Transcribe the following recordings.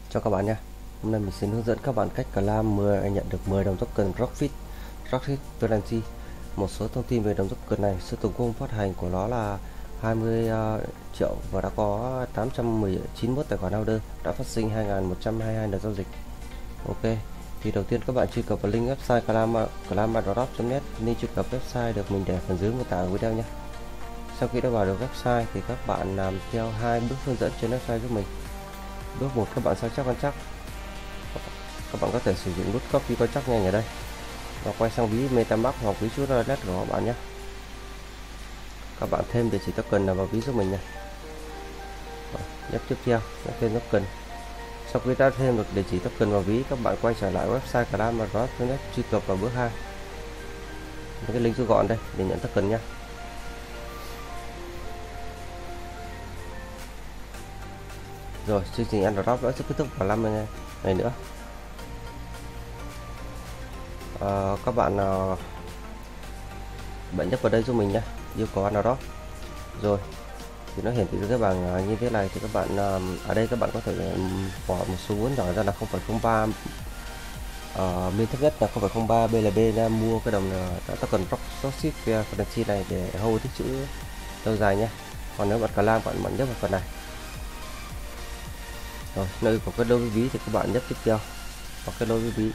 Chào các bạn nha. Hôm nay mình xin hướng dẫn các bạn cách claim nhận được 10 đồng token Rockfit Currency. Một số thông tin về đồng token này: số tổng cung phát hành của nó là 20 triệu và đã có 891 tài khoản order, đã phát sinh 2122 đợt giao dịch. Ok, thì đầu tiên các bạn truy cập vào link website clamadrop.net. Link truy cập website được mình để phần dưới mô tả video nhé. Sau khi đã vào được website thì các bạn làm theo hai bước hướng dẫn trên website giúp mình. Bước 1, các bạn sao chép quan trắc. Các bạn có thể sử dụng nút copy quan trắc nhanh ở đây và quay sang ví MetaMask hoặc ví rút wallet của các bạn nhé. Các bạn thêm địa chỉ token vào ví giúp mình nha. Nhấp tiếp theo, nhấp thêm token. Sau khi đã thêm được địa chỉ token vào ví, các bạn quay trở lại website clamadrop.net, truy cập vào bước 2. Cái link rút gọn đây để nhận token nhé. Rồi, chương trình airdrop đã kết thúc vào 50 ngày nữa. Các bạn bạn nhấp vào đây giúp mình nhé, yêu cầu airdrop. Rồi thì nó hiển thị cái bảng như thế này, thì các bạn ở đây các bạn có thể bỏ một số vốn nhỏ ra là 0,03 min thấp nhất là 0,03 BLB ra mua cái đồng token Rockfit Currency này để hold tích trữ lâu dài nhé. Còn nếu bạn claim, bạn nhấp vào phần này. Rồi, nơi có cái đối với ví thì các bạn nhấp tiếp theo hoặc cái đối với ví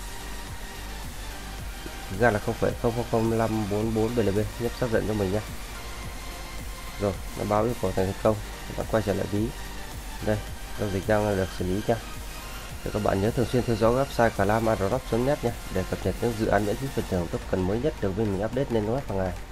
ra là 0,000544 BLB, nhấp xác nhận cho mình nhé. Rồi, nó báo yêu cầu thành công. Các bạn quay trở lại ví. Đây, giao dịch đang được xử lý nhé. Thì các bạn nhớ thường xuyên theo dõi website clamadrop.net nhé để cập nhật những dự án miễn phí phần thưởng token mới nhất được bên mình update lên web hàng ngày.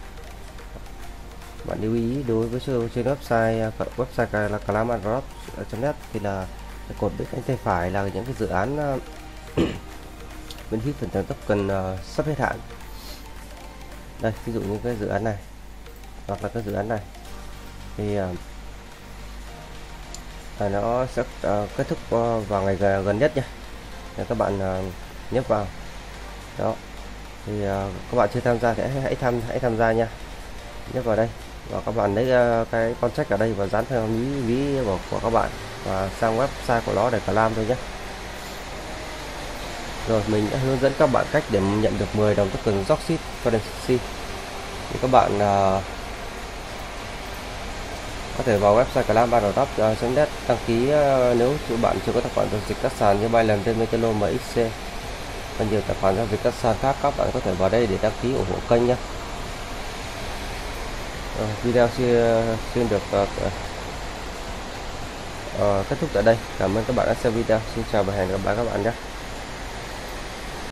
Bạn lưu ý đối với trên website là clamadrop.net thì là cái cột bên cánh tay phải là những cái dự án miễn phí phần thưởng token sắp hết hạn. Đây, ví dụ như cái dự án này hoặc là cái dự án này thì nó sẽ kết thúc vào ngày gần nhất nhé. Để các bạn nhấp vào đó, thì các bạn chưa tham gia thì hãy tham gia nha. Nhấp vào đây và các bạn lấy cái contract ở đây và dán theo ví của các bạn và sang website của nó để claim thôi nhé. Rồi, mình đã hướng dẫn các bạn cách để nhận được 10 đồng token Rockfit Currency. Thì các bạn có thể vào website clamadrop.net đăng ký nếu các bạn chưa có tài khoản giao dịch các sàn như Binance, Metalo, MXC và nhiều tài khoản giao dịch các sàn khác. Các bạn có thể vào đây để đăng ký ủng hộ kênh nhé. Video xin được kết thúc tại đây. Cảm ơn các bạn đã xem video. Xin chào và hẹn gặp lại các bạn nhé.